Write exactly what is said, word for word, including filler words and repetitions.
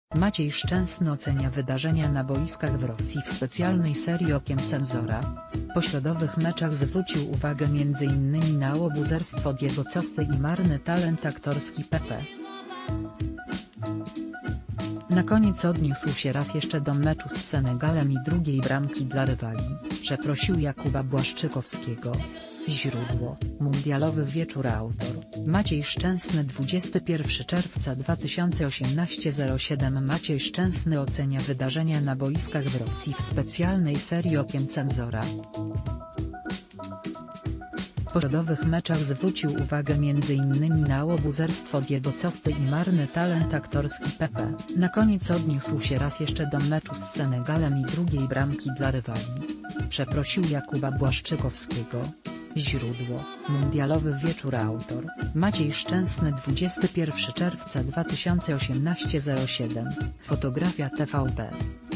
Maciej Szczęsny ocenia wydarzenia na boiskach w Rosji w specjalnej serii Okiem Cenzora. Po środowych meczach zwrócił uwagę między innymi na łobuzerstwo Diego Costy i marny talent aktorski Pepe. Na koniec odniósł się raz jeszcze do meczu z Senegalem i drugiej bramki dla rywali, przeprosił Jakuba Błaszczykowskiego. Źródło: Mundialowy Wieczór. Autor: Maciej Szczęsny. dwudziestego pierwszego czerwca dwa tysiące osiemnastego zero siedem. Maciej Szczęsny ocenia wydarzenia na boiskach w Rosji w specjalnej serii Okiem Cenzora. Po środowych meczach zwrócił uwagę między innymi na łobuzerstwo Diego Costy i marny talent aktorski Pepe. Na koniec odniósł się raz jeszcze do meczu z Senegalem i drugiej bramki dla rywali, przeprosił Jakuba Błaszczykowskiego. Źródło: Mundialowy Wieczór. Autor: Maciej Szczęsny. dwudziestego pierwszego czerwca dwa tysiące osiemnastego zero siedem. Fotografia T V P.